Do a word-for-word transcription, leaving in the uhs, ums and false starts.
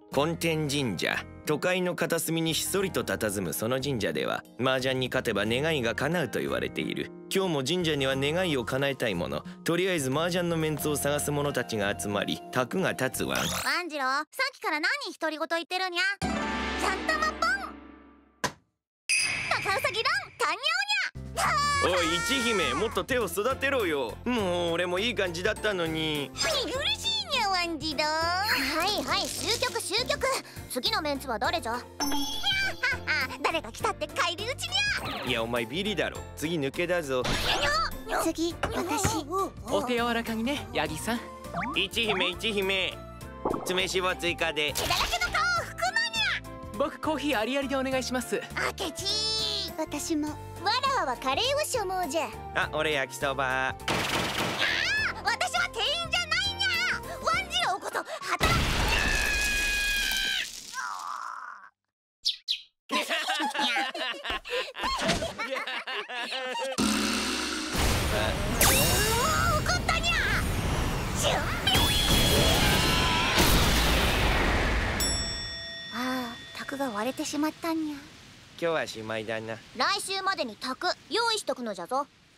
根天神社。都会の片隅にひっそりと佇むその神社では、麻雀に勝てば願いが叶うと言われている。今日も神社には願いを叶えたいもの、とりあえず麻雀のメンツを探す者たちが集まり、卓が立つわ。 万次郎、さっきから何独り言言ってるにゃ。サンタマポン、高ウサギラン、タニャオニャ。 おい一姫、もっと手を育てろよ。もう俺もいい感じだったのに。 見苦しいにゃ万次郎。はいはい、終局終局。次のメンツは誰じゃ。誰が来たって返り討ちにゃ。 いやお前ビリだろ。次抜けだぞ。 次私。 お手柔らかにね、ヤギさん。 一姫一姫、詰めしぼ追加で。 血だらけの顔を拭くのにゃ。 僕コーヒーありありでお願いします。 あけちー。私も。わらわはカレーをしょもうじゃ。 あ、俺焼きそば。 ああ、私は店員じゃないにゃ。万次郎こそ働き。怒ったにゃ。準備。ああ、卓が割れてしまったんにゃ。 今日はしまいだな。 来週までに卓用意しとくのじゃぞ。